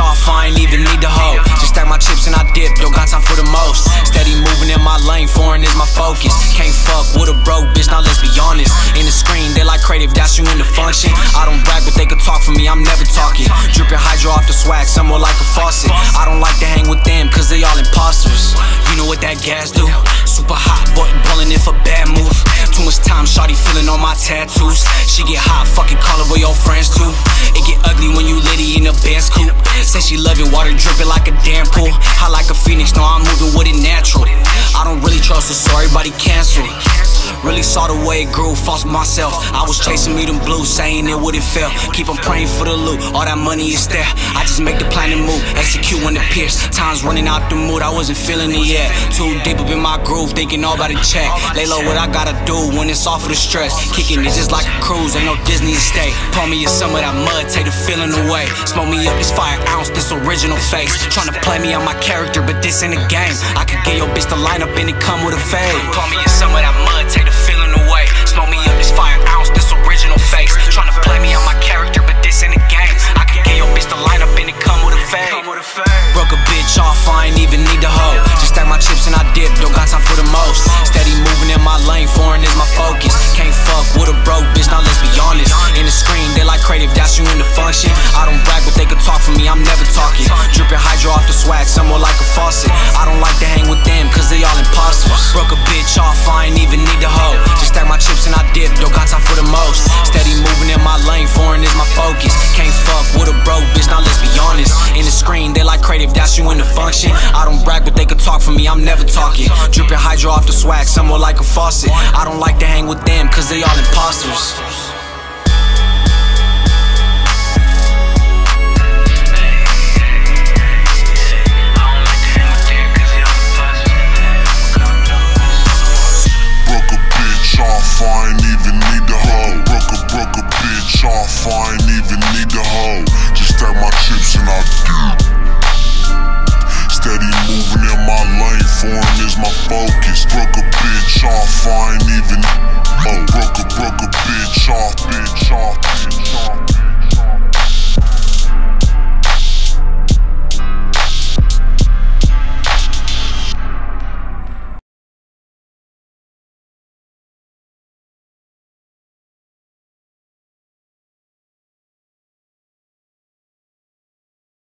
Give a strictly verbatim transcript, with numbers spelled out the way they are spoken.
off, I ain't even need the hoe. Just stack my chips and I dip, don't got time for the most. Steady moving in my lane, foreign is my focus. Can't fuck with a broke bitch, now let's be honest. In the screen, they like creative, that's you in the function. I don't brag, but they could talk for me, I'm never talking. Dripping hydro off the swag, somewhere like a faucet. I don't like to hang with them, cause they all imposters. You know what that gas do? Super hot, but ballin' if a bad move. Too much time, shawty feeling on my tattoos. She get hot, fucking call her with your friends too. It get ugly when you litty in a Benz coupe. Say she love it, water dripping like a damn pool. Hot like a phoenix, no I'm moving with it natural. I don't really trust her, so everybody cancel. Really saw the way it grew, false myself. I was chasing me them blues, saying it wouldn't fail. Keep on praying for the loot, all that money is there. I just make the plan and move, execute when it pierce. Time's running out the mood, I wasn't feeling it yet. Too deep up in my groove, thinking all about a check. Lay low what I gotta do when it's off of the stress. Kicking it just like a cruise, ain't no Disney stay. Pour me in some of that mud, take the feeling away. Smoke me up this fire ounce, this original face. Tryna play me on my character, but this ain't a game. I could get your bitch to line up and it come with a fade. Pour me in some of that mud, take the feeling away. Smoke me up this fire ounce, this original face. Tryna play me on my character, but this ain't a game. I could get your bitch to line up and it come with a fade. Broke a bitch off, I ain't even need the hoe. Just stack my chips and I dip, don't got time for the most. Steady moving in my lane, foreign is my focus. Can't fuck with a broke bitch, now let's be honest. In the screen, they like creative, that's you in the function. I don't brag, but they could talk for me, I'm never talking. Dripping hydro off the swag, somewhere like a faucet. I don't like to hang with them, cause they all imposters. Broke a bitch off, I ain't even need the hoe. Just stack my chips and I dip, don't got time for the most. Steady moving in my lane, foreign is my focus. Can't fuck with a broke bitch, now let's be honest. In the screen, they like creative, that's you in the function. I don't brag, but they could talk for me, I'm never talking. Dripping hydro off the swag, somewhere like a faucet. I don't like to hang with them, cause they all imposters. I ain't even need the hoe. Broke a, broke a bitch off, I ain't even need the hoe. Just stack my chips and I dip. Steady moving in my lane, foreign is my focus. Broke a bitch off, I ain't